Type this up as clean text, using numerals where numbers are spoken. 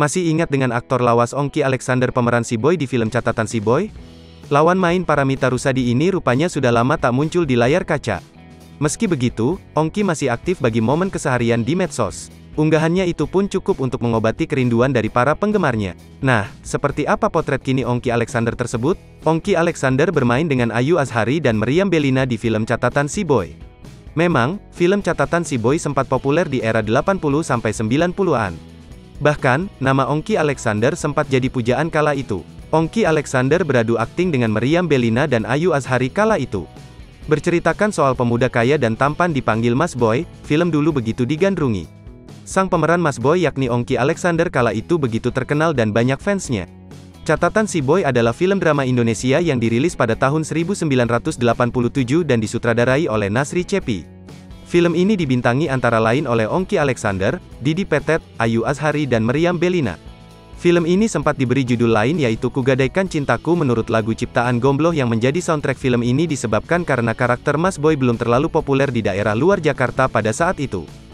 Masih ingat dengan aktor lawas Ongki Alexander pemeran si Boy di film Catatan Si Boy? Lawan main Paramitha Rusady ini rupanya sudah lama tak muncul di layar kaca. Meski begitu, Ongki masih aktif bagi momen keseharian di medsos. Unggahannya itu pun cukup untuk mengobati kerinduan dari para penggemarnya. Nah, seperti apa potret kini Ongki Alexander tersebut? Ongki Alexander bermain dengan Ayu Azhari dan Meriam Bellina di film Catatan Si Boy. Memang, film Catatan Si Boy sempat populer di era 80-90-an. Bahkan, nama Ongki Alexander sempat jadi pujaan kala itu. Ongki Alexander beradu akting dengan Meriam Bellina dan Ayu Azhari kala itu. Berceritakan soal pemuda kaya dan tampan dipanggil Mas Boy, film dulu begitu digandrungi. Sang pemeran Mas Boy yakni Ongki Alexander kala itu begitu terkenal dan banyak fansnya. Catatan Si Boy adalah film drama Indonesia yang dirilis pada tahun 1987 dan disutradarai oleh Nasri Cheppy. Film ini dibintangi antara lain oleh Ongki Alexander, Didi Petet, Ayu Azhari dan Meriam Bellina. Film ini sempat diberi judul lain yaitu Kugadaikan Cintaku menurut lagu ciptaan Gombloh yang menjadi soundtrack film ini disebabkan karena karakter Mas Boy belum terlalu populer di daerah luar Jakarta pada saat itu.